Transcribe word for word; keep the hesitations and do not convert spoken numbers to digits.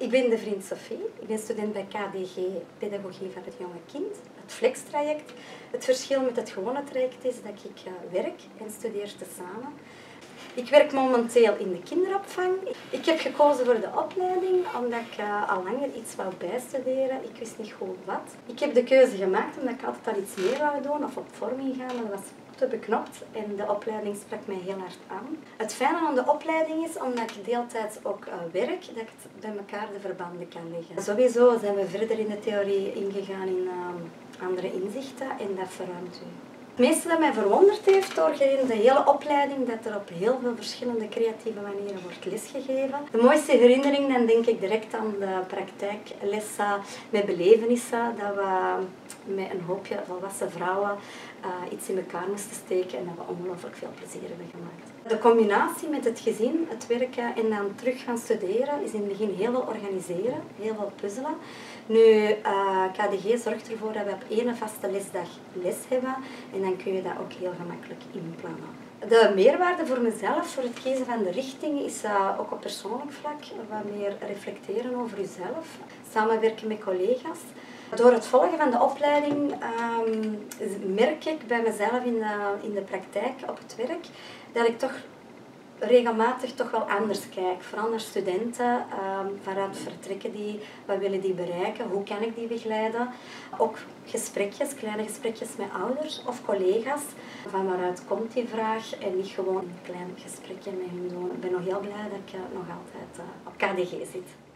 Ik ben de vriend Sophie. Ik ben student bij K D G, Pedagogie van het jonge kind, het Flex-traject. Het verschil met het gewone traject is dat ik werk en studeer tezamen. Ik werk momenteel in de kinderopvang. Ik heb gekozen voor de opleiding omdat ik uh, al langer iets wou bijstuderen. Ik wist niet goed wat. Ik heb de keuze gemaakt omdat ik altijd al iets meer wou doen of op vorming gaan, maar dat was te beknopt en de opleiding sprak mij heel hard aan. Het fijne aan de opleiding is, omdat ik deeltijds ook uh, werk, dat ik bij elkaar de verbanden kan leggen. Sowieso zijn we verder in de theorie ingegaan in uh, andere inzichten en dat verruimt u. Het meeste dat mij verwonderd heeft doorheen de hele opleiding, dat er op heel veel verschillende creatieve manieren wordt lesgegeven. De mooiste herinnering, dan denk ik direct aan de praktijklessen met belevenissen, dat we met een hoopje volwassen vrouwen uh, iets in elkaar moesten steken en dat we ongelooflijk veel plezier hebben gemaakt. De combinatie met het gezin, het werken en dan terug gaan studeren is in het begin heel veel organiseren, heel veel puzzelen. Nu, uh, K D G zorgt ervoor dat we op één vaste lesdag les hebben en dan kun je dat ook heel gemakkelijk inplannen. De meerwaarde voor mezelf, voor het kiezen van de richting, is uh, ook op persoonlijk vlak wat meer reflecteren over jezelf, samenwerken met collega's. Door het volgen van de opleiding um, merk ik bij mezelf in de, in de praktijk op het werk dat ik toch regelmatig toch wel anders kijk. Vooral naar studenten, um, vanuit vertrekken die, wat willen die bereiken, hoe kan ik die begeleiden. Ook gesprekjes, kleine gesprekjes met ouders of collega's. Van waaruit komt die vraag en niet gewoon een klein gesprekje met hun doen. Ik ben nog heel blij dat ik uh, nog altijd uh, op K D G zit.